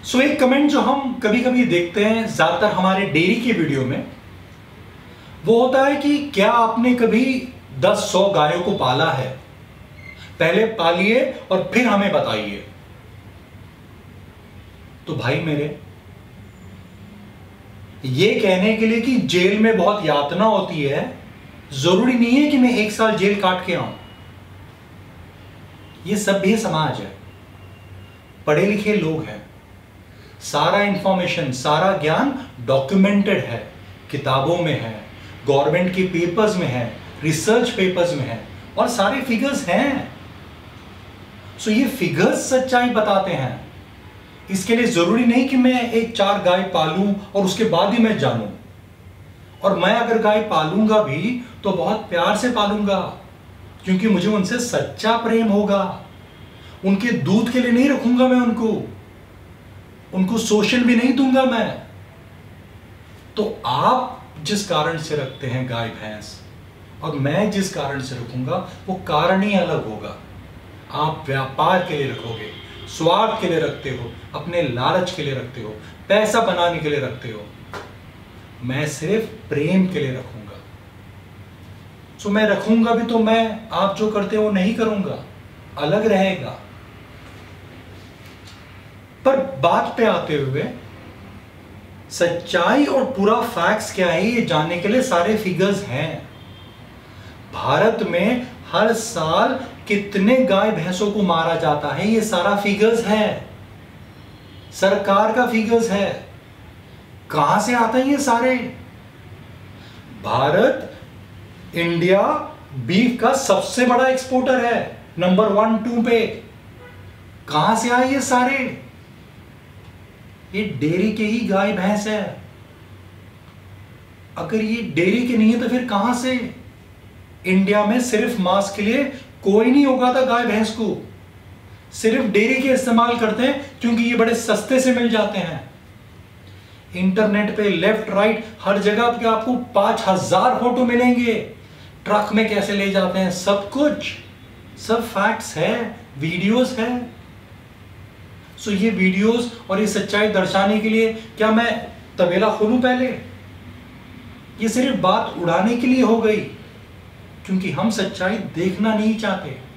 सो एक कमेंट जो हम कभी कभी देखते हैं ज्यादातर हमारे डेयरी के वीडियो में, वो होता है कि क्या आपने कभी 10-100 गायों को पाला है? पहले पालिए और फिर हमें बताइए। तो भाई मेरे, ये कहने के लिए कि जेल में बहुत यातना होती है, जरूरी नहीं है कि मैं 1 साल जेल काट के आऊं। ये सभ्य समाज है, पढ़े लिखे लोग हैं, सारा इंफॉर्मेशन, सारा ज्ञान डॉक्यूमेंटेड है, किताबों में है, गवर्नमेंट के पेपर्स में है, रिसर्च पेपर्स में है, और सारे फिगर्स हैं। सो ये फिगर्स सच्चाई बताते हैं। इसके लिए जरूरी नहीं कि मैं 1-4 गाय पालूं और उसके बाद ही मैं जानूं। और मैं अगर गाय पालूंगा भी तो बहुत प्यार से पालूंगा, क्योंकि मुझे उनसे सच्चा प्रेम होगा। उनके दूध के लिए नहीं रखूंगा मैं उनको शोषण भी नहीं दूंगा मैं। तो आप जिस कारण से रखते हैं गाय भैंस और मैं जिस कारण से रखूंगा, वो कारण ही अलग होगा। आप व्यापार के लिए रखोगे, स्वार्थ के लिए रखते हो, अपने लालच के लिए रखते हो, पैसा बनाने के लिए रखते हो। मैं सिर्फ प्रेम के लिए रखूंगा। सो मैं रखूंगा भी तो मैं आप जो करते हो वो नहीं करूंगा, अलग रहेगा। पर बात पे आते हुए, सच्चाई और पूरा फैक्ट्स क्या है ये जानने के लिए सारे फिगर्स हैं। भारत में हर साल कितने गाय भैंसों को मारा जाता है, ये सारा फिगर्स है, सरकार का फिगर्स है। कहां से आता है ये सारे? भारत इंडिया बीफ का सबसे बड़ा एक्सपोर्टर है, नंबर 1-2 पे। कहां से आए ये सारे? ये डेयरी के ही गाय भैंस है। अगर ये डेयरी के नहीं है तो फिर कहां से? इंडिया में सिर्फ मांस के लिए कोई नहीं उगाता गाय भैंस को, सिर्फ डेयरी के इस्तेमाल करते हैं क्योंकि ये बड़े सस्ते से मिल जाते हैं। इंटरनेट पे लेफ्ट राइट हर जगह पे आपको 5000 फोटो मिलेंगे, ट्रक में कैसे ले जाते हैं, सब कुछ, सब फैक्ट्स है, वीडियोस है। सो ये वीडियोस और ये सच्चाई दर्शाने के लिए क्या मैं तबेला खोलूं पहले? ये सिर्फ बात उड़ाने के लिए हो गई, क्योंकि हम सच्चाई देखना नहीं चाहते।